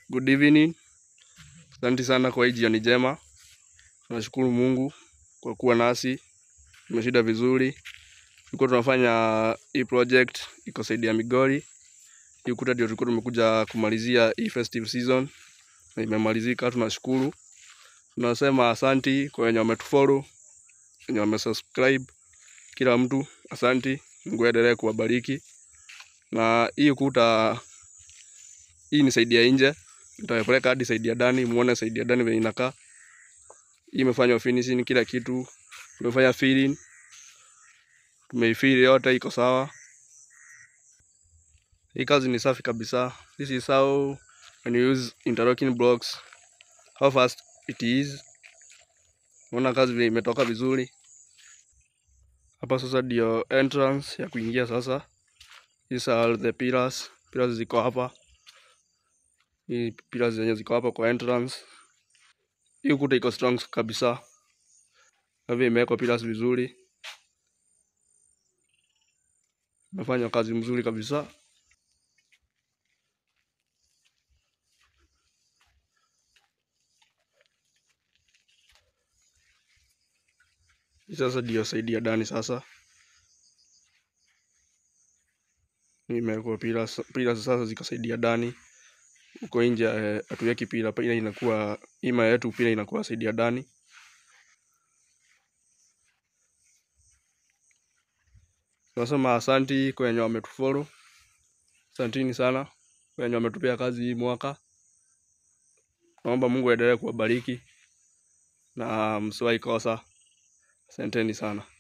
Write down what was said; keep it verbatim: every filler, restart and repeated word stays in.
Good evening. Asante sana kwa hii jioni njema. Tunashukuru Mungu kwa kuwa nasi. Tumeshinda vizuri. Tulikuwa tunafanya hii project iko saidi ya Migori. Hii ukuta ndio tulikuwa tumekuja kumalizia hii festive season. Na imemalizika, tunashukuru. Tunasema asante kwa wenye wametufollow, wenye wamesubscribe. Kila mtu asante. Mungu aendelee kuwabariki. Na hii ukuta hii ni saidi ya nje. Nitapeleka hadi saidi ya ndani, muone saidi ya ndani vile inakaa. Hii imefanywa finishing kila kitu. Tumefanya filling. Tumeifili yote iko sawa. Hii kazi ni safi kabisa. This is how when you use interlocking blocks, how fast it is. Unaona kazi vile imetoka vizuri. Hapa sasa ndio entrance ya kuingia sasa. These are the pillars. Pillars ziko hapa. Hii pillars zenye ziko hapa kwa entrance. Hii ukuta iko strong kabisa. Hivi imewekwa pillars vizuri. Imefanya kazi mzuri kabisa. Hii sasa ndio saidi ya ndani sasa. Hii imewekwa pillars. Pillars sasa ziko saidi ya ndani. Uko nje hatuweki pila, pila inakuwa ima yetu, pila inakuwa saidi ya ndani. Tunasema asante kwa wenye wametufollow. Asanteni sana kwa wenye wametupea kazi hii mwaka. Naomba Mungu aendelee kuwabariki na msiwahi kosa. Asanteni sana.